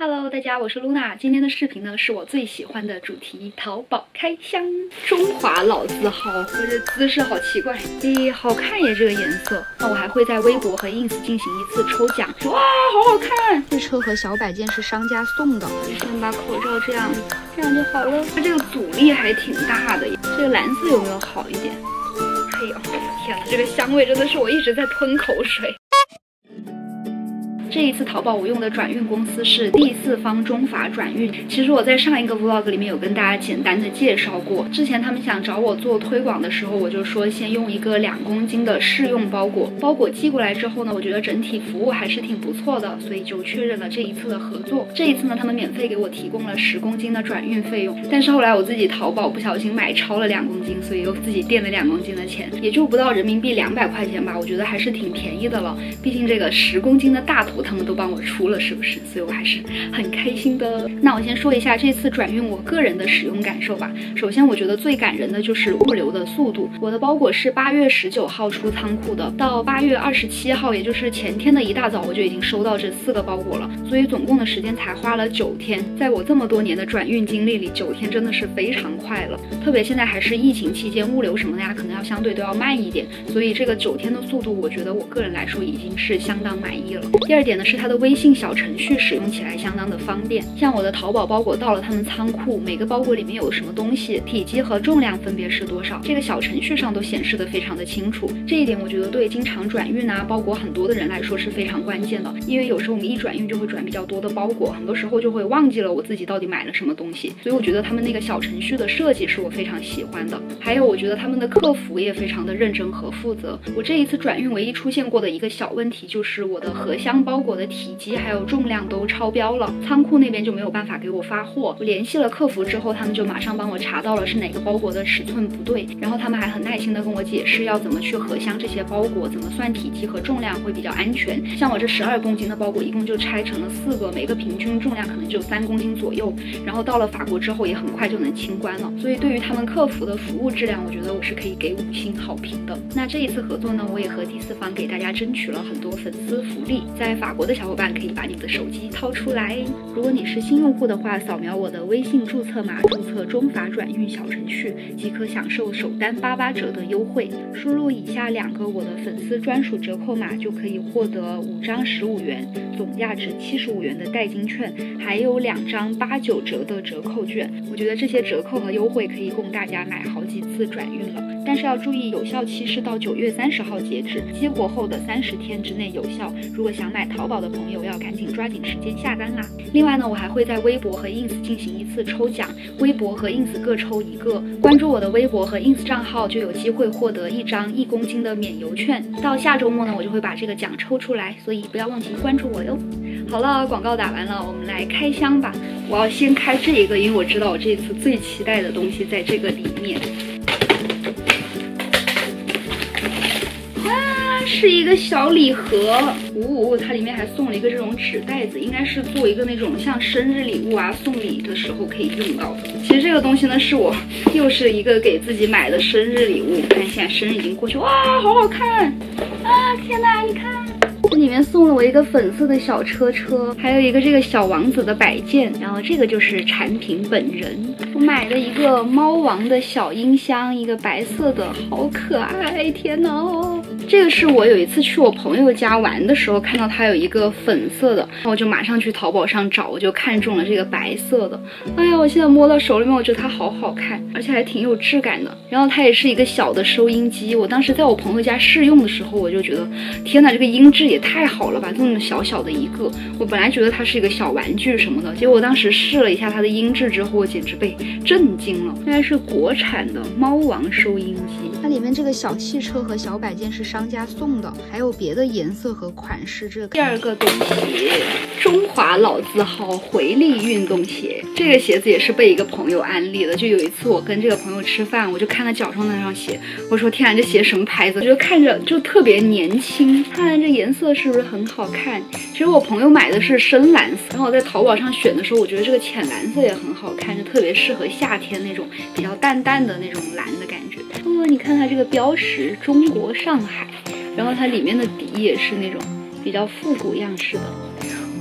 Hello， 大家，我是露娜。今天的视频呢，是我最喜欢的主题——淘宝开箱。中华老字号，我这姿势好奇怪，咦，好看耶，这个颜色。那我还会在微博和 ins 进行一次抽奖。哇，好好看！这车和小摆件是商家送的，先把口罩这样就好了。它这个阻力还挺大的耶。这个蓝色有没有好一点？哎呦，天哪，这个香味真的是我一直在吞口水。这一次淘宝我用的转运公司是第四方中法转运。其实我在上一个 vlog 里面有跟大家简单的介绍过。之前他们想找我做推广的时候，我就说先用一个2公斤的试用包裹。包裹寄过来之后呢，我觉得整体服务还是挺不错的，所以就确认了这一次的合作。这一次呢，他们免费给我提供了10公斤的转运费用。但是后来我自己淘宝不小心买超了2公斤，所以又自己垫了2公斤的钱，也就不到人民币200块钱吧。我觉得还是挺便宜的了，毕竟这个10公斤的大头他们都帮我出了，是不是？所以我还是很开心的。那我先说一下这次转运我个人的使用感受吧。首先我觉得最感人的就是物流的速度。我的包裹是8月19号出仓库的，到8月27号，也就是前天的一大早，我就已经收到这4个包裹了，所以总共的时间才花了9天。在我这么多年的转运经历里，9天真的是非常快了。特别现在还是疫情期间，物流什么的呀，可能要相对都要慢一点，所以这个9天的速度，我觉得我个人来说已经是相当满意了。第二点呢，是它的微信小程序使用起来相当的方便。像我的淘宝包裹到了他们仓库，每个包裹里面有什么东西，体积和重量分别是多少，这个小程序上都显示的非常的清楚。这一点我觉得对经常转运包裹很多的人来说是非常关键的，因为有时候我们一转运就会转比较多的包裹，很多时候就会忘记了我自己到底买了什么东西，所以我觉得他们那个小程序的设计是我非常喜欢的。还有我觉得他们的客服也非常的认真和负责。我这一次转运唯一出现过的一个小问题就是我的盒箱包裹的体积还有重量都超标了，仓库那边就没有办法给我发货。我联系了客服之后，他们就马上帮我查到了是哪个包裹的尺寸不对，然后他们还很耐心的跟我解释要怎么去盒箱这些包裹，怎么算体积和重量会比较安全。像我这12公斤的包裹一共就拆成了4个，每个平均重量可能就3公斤左右，然后到了法国之后也很快就能清关了。所以对于他们客服的服务质量，我觉得我是可以给5星好评的。那这一次合作呢，我也和第四方给大家争取了很多粉丝福利，在法国的小伙伴可以把你的手机掏出来。如果你是新用户的话，扫描我的微信注册码，注册中法转运小程序，即可享受首单88折的优惠。输入以下2个我的粉丝专属折扣码，就可以获得5张15元，总价值75元的代金券，还有2张89折的折扣券。我觉得这些折扣和优惠可以供大家买好几次转运了。但是要注意，有效期是到9月30号截止，激活后的30天之内有效。如果想买淘宝的朋友，要赶紧抓紧时间下单啦。另外呢，我还会在微博和 ins 进行一次抽奖，微博和 ins 各抽1个。关注我的微博和 ins 账号就有机会获得1张1公斤的免邮券。到下周末呢，我就会把这个奖抽出来，所以不要忘记关注我哟。好了，广告打完了，我们来开箱吧。我要先开这一个，因为我知道我这次最期待的东西在这个里面。是一个小礼盒，它里面还送了一个这种纸袋子，应该是做一个那种像生日礼物送礼的时候可以用到的。其实这个东西呢，是我又是一个给自己买的生日礼物。看现在生日已经过去，哇，好好看啊！天哪，你看。这里面送了我一个粉色的小车车，还有一个这个小王子的摆件，然后这个就是产品本人。我买了一个猫王的小音箱，一个白色的，好可爱！天哪，这个是我有一次去我朋友家玩的时候看到它有一个粉色的，我就马上去淘宝上找，我就看中了这个白色的。哎呀，我现在摸到手里面，我觉得它好好看，而且还挺有质感的。然后它也是一个小的收音机，我当时在我朋友家试用的时候，我就觉得天哪，这个音质也太好了吧，这么小小的一个。我本来觉得它是一个小玩具什么的，结果当时试了一下它的音质之后，我简直被震惊了。应该是国产的猫王收音机，它里面这个小汽车和小摆件是商家送的，还有别的颜色和款式。这个第2个东西，中华老字号回力运动鞋。这个鞋子也是被一个朋友安利的，就有一次我跟这个朋友吃饭，我就看他脚上那双鞋，我说天啊，这鞋什么牌子？就看着就特别年轻，看这颜色是不是很好看？其实我朋友买的是深蓝色，然后我在淘宝上选的时候，我觉得这个浅蓝色也很好看，就特别适合夏天那种比较淡淡的那种蓝的感觉。你看它这个标识，中国上海，然后它里面的底也是那种比较复古样式的。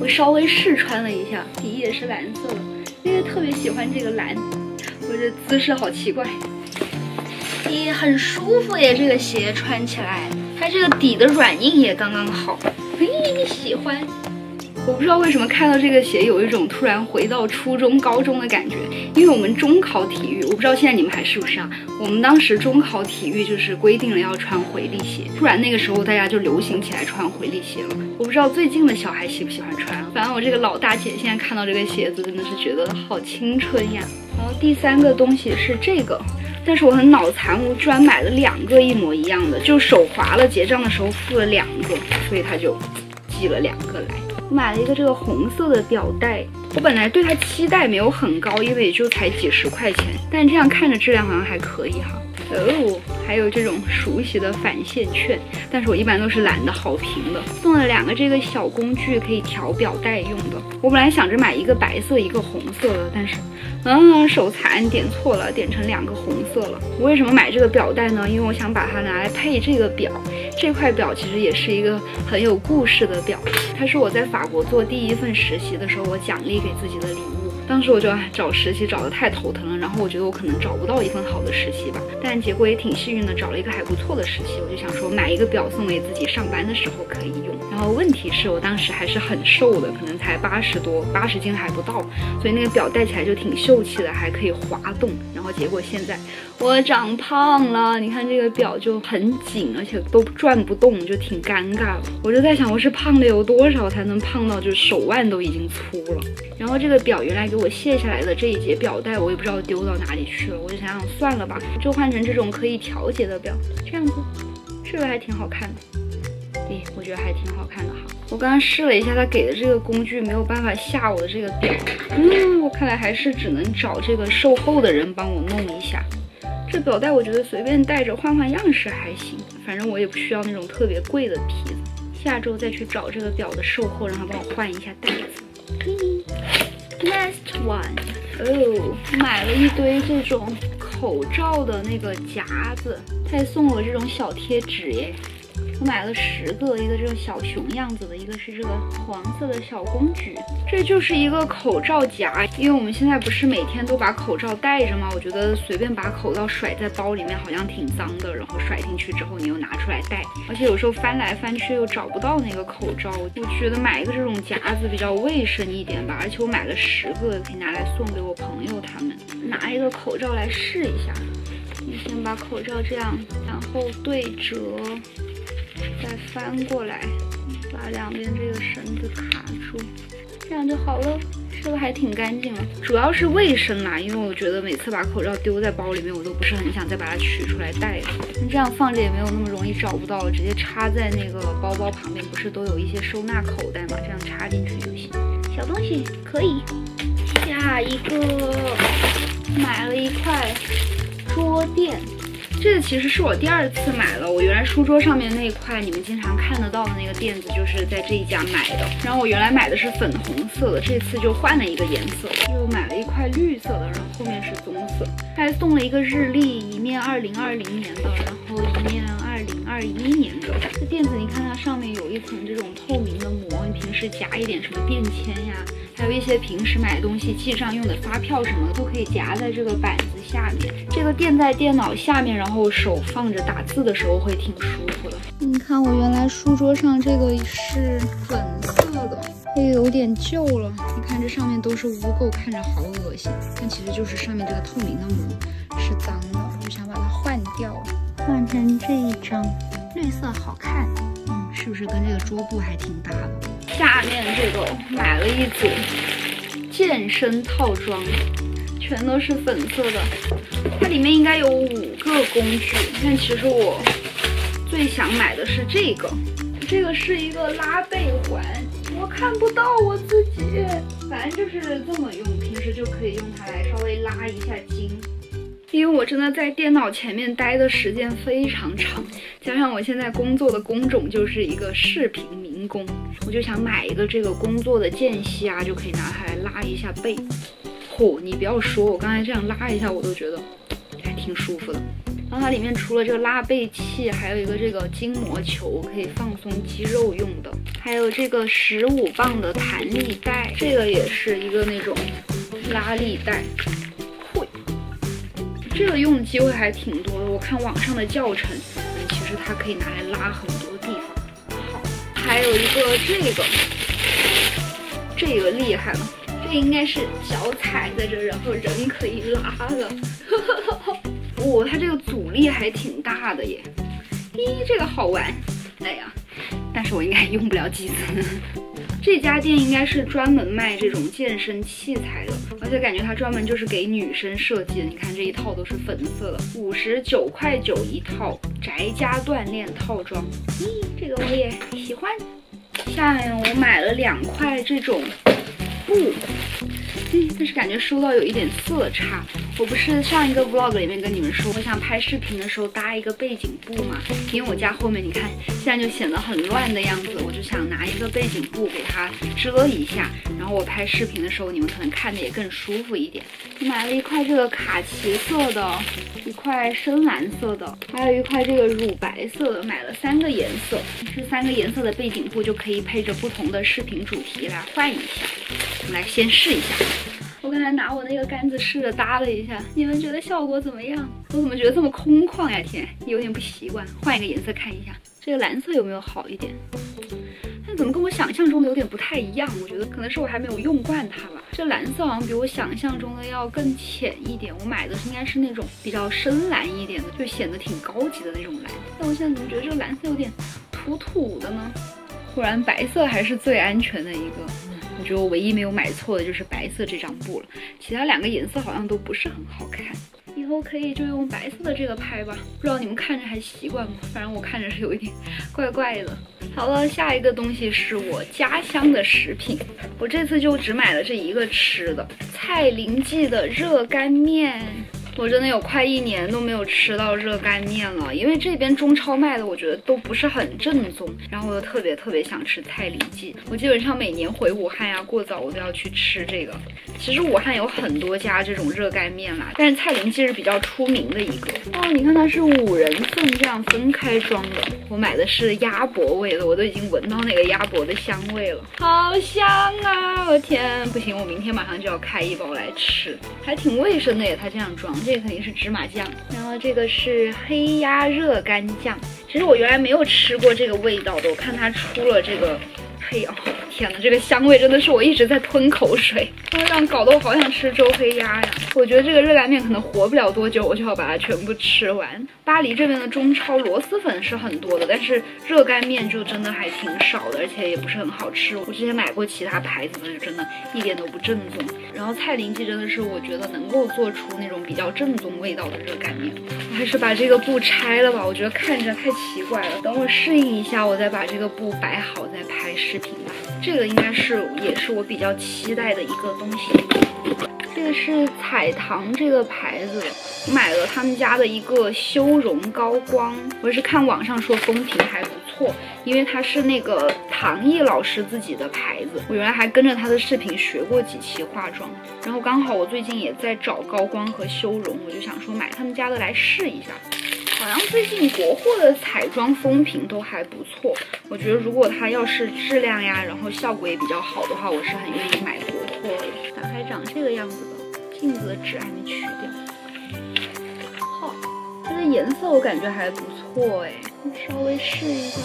我稍微试穿了一下，底也是蓝色的，因为特别喜欢这个蓝。我这姿势好奇怪，也很舒服耶，这个鞋穿起来，它这个底的软硬也刚刚好，喜欢。我不知道为什么看到这个鞋有一种突然回到初中、高中的感觉，因为我们中考体育，我不知道现在你们还是不是啊？我们当时中考体育就是规定了要穿回力鞋，突然那个时候大家就流行起来穿回力鞋了。我不知道最近的小孩喜不喜欢穿，反正我这个老大姐现在看到这个鞋子真的是觉得好青春呀。然后第3个东西是这个。但是我很脑残，我居然买了2个一模一样的，就手滑了，结账的时候付了2个，所以他就寄了2个来。我买了一个这个红色的表带，我本来对它期待没有很高，因为也就才几十块钱，但这样看着质量好像还可以哈。哦，还有这种熟悉的返现券，但是我一般都是懒得好评的。送了2个这个小工具，可以调表带用的。我本来想着买一个白色一个红色的，但是手残点错了，点成2个红色了。我为什么买这个表带呢？因为我想把它拿来配这个表。这块表其实也是一个很有故事的表，它是我在法国做第1份实习的时候我奖励给自己的礼物。当时我就找实习找得太头疼了，然后我觉得我可能找不到一份好的实习吧，但结果也挺幸运的，找了一个还不错的实习。我就想说买一个表送给自己，上班的时候可以用。然后问题是我当时还是很瘦的，可能才80斤还不到，所以那个表戴起来就挺秀气的，还可以滑动。然后结果现在我长胖了，你看这个表就很紧，而且都转不动，就挺尴尬的。我就在想我是胖了有多少才能胖到就手腕都已经粗了。然后这个表原来给我卸下来的这一节表带我也不知道丢到哪里去了，我就想想算了吧，就换成这种可以调节的表，这样子是不是还挺好看的？我觉得还挺好看的哈。我刚刚试了一下他给的这个工具，没有办法下我的这个表，我看来还是只能找这个售后的人帮我弄一下。这表带我觉得随便戴着换换样式还行，反正我也不需要那种特别贵的皮子。下周再去找这个表的售后，让他帮我换一下带子。Next one， 买了一堆这种口罩的那个夹子，他还送了我这种小贴纸耶。我买了10个，一个这个小熊样子的，一个是这个黄色的小公举，这就是一个口罩夹。因为我们现在不是每天都把口罩戴着吗？我觉得随便把口罩甩在包里面好像挺脏的，然后甩进去之后你又拿出来戴，而且有时候翻来翻去又找不到那个口罩。我觉得买一个这种夹子比较卫生一点吧，而且我买了10个，可以拿来送给我朋友他们。拿一个口罩来试一下，你先把口罩这样，然后对折。再翻过来，把2边这个绳子卡住，这样就好了，是不是还挺干净了？主要是卫生啦，因为我觉得每次把口罩丢在包里面，我都不是很想再把它取出来戴了。这样放着也没有那么容易找不到，直接插在那个包包旁边，不是都有一些收纳口袋嘛？这样插进去就行。小东西可以。下一个买了一块桌垫。这个其实是我第2次买了，我原来书桌上面那一块你们经常看得到的那个垫子就是在这一家买的，然后我原来买的是粉红色的，这次就换了一个颜色，又买了一块绿色的，然后后面是棕色，他还送了一个日历，一面2020年的，然后一面2021年的。这垫子你看它上面有一层这种透明的膜，你平时夹一点什么便签呀，还有一些平时买东西记账用的发票什么的都可以夹在这个板子下面，这个垫在电脑下面，然后手放着打字的时候会挺舒服的。你看我原来书桌上这个是粉色的，也有点旧了，你看这上面都是污垢，看着好恶心，但其实就是上面这个透明的膜是脏的，我想把它换掉，换成这一张绿色好看，是不是跟这个桌布还挺搭的？下面这个买了一组健身套装，全都是粉色的，它里面应该有5个工具，但其实我最想买的是这个，这个是一个拉背环，我看不到我自己，反正就是这么用，平时就可以用它来稍微拉一下筋。因为我真的在电脑前面待的时间非常长，加上我现在工作的工种就是一个视频民工，我就想买一个这个工作的间隙啊，就可以拿它来拉一下背。你不要说，我刚才这样拉一下，我都觉得还挺舒服的。 然后它里面除了这个拉背器，还有一个这个筋膜球，可以放松肌肉用的，还有这个15磅的弹力带，这个也是一个那种拉力带。这个用的机会还挺多的，我看网上的教程，其实它可以拿来拉很多地方。好，还有一个这个厉害了，这应该是脚踩在这，然后人可以拉的。哦，它这个阻力还挺大的耶。咦，这个好玩。哎呀，但是我应该用不了几次。这家店应该是专门卖这种健身器材的，而且感觉它专门就是给女生设计的。你看这一套都是粉色的，59.9块一套宅家锻炼套装。咦，这个我也喜欢。下面我买了2块这种布，但是感觉收到有一点色差。我不是上一个 vlog 里面跟你们说，我想拍视频的时候搭一个背景布嘛，因为我家后面你看现在就显得很乱的样子，我就想拿一个背景布给它遮一下，然后我拍视频的时候你们可能看着也更舒服一点。我买了1块这个卡其色的，1块深蓝色的，还有1块这个乳白色的，买了3个颜色。这3个颜色的背景布就可以配着不同的视频主题来换一下。我们来先试一下。我刚才拿我那个杆子试着搭了一下，你们觉得效果怎么样？我怎么觉得这么空旷呀？天，有点不习惯。换一个颜色看一下，这个蓝色有没有好一点？但怎么跟我想象中的有点不太一样？我觉得可能是我还没有用惯它吧。这蓝色好像比我想象中的要更浅一点。我买的应该是那种比较深蓝一点的，就显得挺高级的那种蓝。但我现在怎么觉得这个蓝色有点土土的呢？果然白色还是最安全的一个。我觉得我唯一没有买错的就是白色这张布了，其他2个颜色好像都不是很好看。以后可以就用白色的这个拍吧，不知道你们看着还习惯吗？反正我看着是有一点怪怪的。好了，下一个东西是我家乡的食品，我这次就只买了这一个吃的，蔡林记的热干面。我真的有快1年都没有吃到热干面了，因为这边中超卖的我觉得都不是很正宗，然后我又特别想吃蔡林记。我基本上每年回武汉呀过早我都要去吃这个。其实武汉有很多家这种热干面啦，但是蔡林记是比较出名的一个。哦，你看它是5人份这样分开装的，我买的是鸭脖味的，我都已经闻到那个鸭脖的香味了，好香啊！我天，不行，我明天马上就要开1包来吃，还挺卫生的耶，它这样装。这个肯定是芝麻酱，然后这个是黑鸭热干酱。其实我原来没有吃过这个味道的，我看它出了这个黑，哦天哪，这个香味真的是我一直在吞口水，这样搞得我好想吃周黑鸭呀。我觉得这个热干面可能活不了多久，我就要把它全部吃完。巴黎这边的中超螺蛳粉是很多的，但是热干面就真的还挺少的，而且也不是很好吃。我之前买过其他牌子的，就真的一点都不正宗。然后蔡林记真的是我觉得能够做出那种比较正宗味道的热干面。我还是把这个布拆了吧，我觉得看着太奇怪了。等我适应一下，我再把这个布摆好再拍视频吧。这个应该也是我比较期待的一个东西。这个是彩棠这个牌子的，我买了他们家的一个修容高光，我是看网上说风评还不错，因为它是那个唐毅老师自己的牌子，我原来还跟着他的视频学过几期化妆，然后刚好我最近也在找高光和修容，我就想说买他们家的来试一下。好像最近国货的彩妆风评都还不错，我觉得如果它要是质量呀，然后效果也比较好的话，我是很愿意买国货的。打开长这个样子的，镜子的纸还没去掉。好，它的颜色我感觉还不错哎，稍微试一下。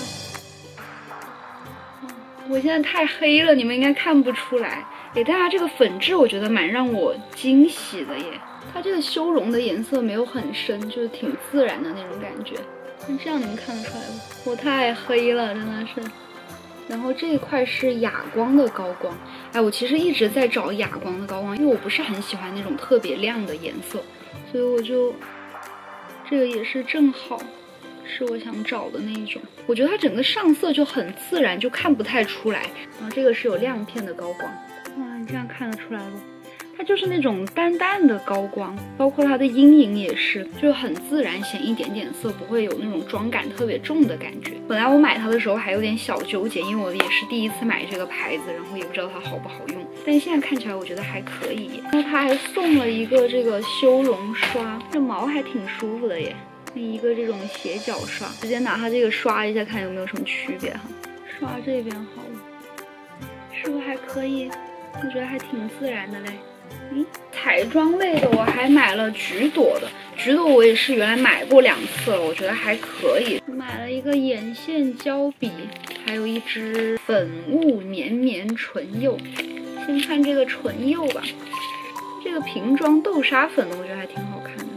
我现在太黑了，你们应该看不出来。给大家这个粉质，我觉得蛮让我惊喜的耶。它这个修容的颜色没有很深，就是挺自然的那种感觉。这样你们看得出来吗？我太黑了，真的是。然后这一块是哑光的高光，哎，我其实一直在找哑光的高光，因为我不是很喜欢那种特别亮的颜色，所以我就这个也是正好是我想找的那一种。我觉得它整个上色就很自然，就看不太出来。然后这个是有亮片的高光，哇，你这样看得出来不？它就是那种淡淡的高光，包括它的阴影也是，就很自然，显一点点色，不会有那种妆感特别重的感觉。本来我买它的时候还有点小纠结，因为我也是第一次买这个牌子，然后也不知道它好不好用，但现在看起来我觉得还可以。然后它还送了一个这个修容刷，这毛还挺舒服的耶。 一个这种斜角刷，直接拿它这个刷一下，看有没有什么区别哈。刷这边好了，是不是还可以？我觉得还挺自然的嘞。彩妆类的我还买了橘朵的，橘朵我也是原来买过2次了，我觉得还可以。买了一个眼线胶笔，还有一支粉雾绵绵唇釉。先看这个唇釉吧，这个瓶装豆沙粉的，我觉得还挺好看的。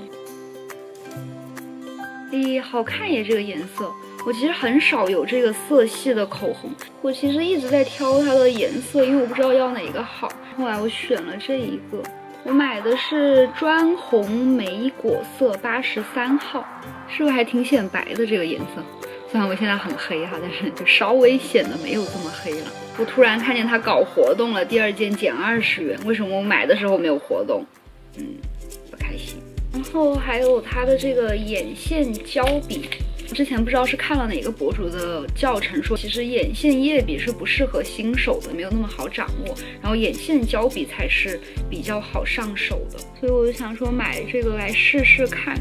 好看耶，这个颜色。我其实很少有这个色系的口红，我其实一直在挑它的颜色，因为我不知道要哪个好。后来我选了这一个，我买的是砖红莓果色83号，是不是还挺显白的这个颜色？虽然我现在很黑哈，但是就稍微显得没有这么黑了。我突然看见它搞活动了，第2件减20元，为什么我买的时候没有活动？不开心。然后还有它的这个眼线胶笔。之前不知道是看了哪个博主的教程，说其实眼线液笔是不适合新手的，没有那么好掌握，然后眼线胶笔才是比较好上手的，所以我就想说买这个来试试看。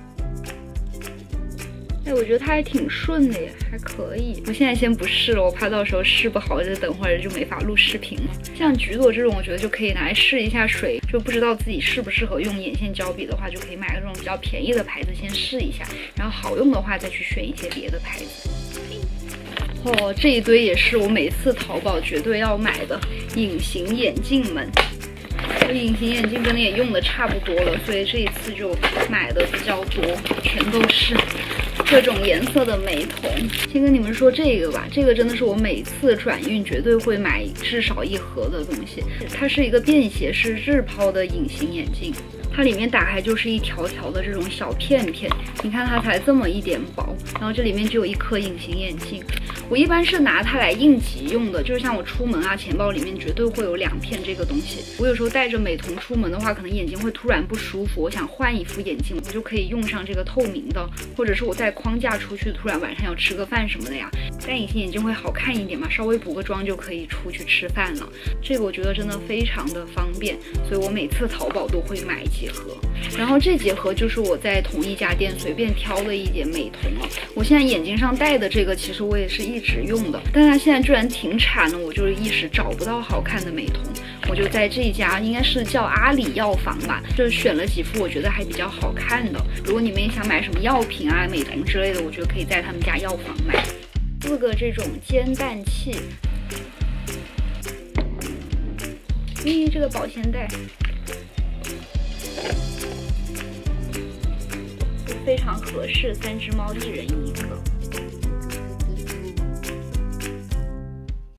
我觉得它还挺顺的耶，还可以。我现在先不试了，我怕到时候试不好，就等会儿就没法录视频了。像橘朵这种，我觉得就可以拿来试一下水，就不知道自己适不适合用眼线胶笔的话，就可以买这种比较便宜的牌子先试一下，然后好用的话再去选一些别的牌子。这一堆也是我每次淘宝绝对要买的隐形眼镜们。我隐形眼镜真的也用的差不多了，所以这一次就买的比较多，全都是各种颜色的美瞳。先跟你们说这个吧，这个真的是我每次转运绝对会买至少1盒的东西。它是一个便携式日抛的隐形眼镜，它里面打开就是一条条的这种小片片，你看它才这么一点薄，然后这里面就有1颗隐形眼镜。我一般是拿它来应急用的，就是像我出门啊，钱包里面绝对会有2片这个东西。我有时候带着美瞳出门的话，可能眼睛会突然不舒服，我想换一副眼镜，我就可以用上这个透明的，或者是我带框架出去，突然晚上要吃个饭什么的呀，戴隐形眼镜会好看一点嘛，稍微补个妆就可以出去吃饭了。这个我觉得真的非常的方便，所以我每次淘宝都会买几盒。然后这几盒就是我在同一家店随便挑了一点美瞳了。我现在眼睛上戴的这个，其实我也是一直用的，但它现在居然停产了，我就一时找不到好看的美瞳，我就在这一家应该是叫阿里药房吧，就选了几副我觉得还比较好看的。如果你们也想买什么药品啊、美瞳之类的，我觉得可以在他们家药房买。4个这种煎蛋器，这个保鲜袋非常合适，3只猫1人用。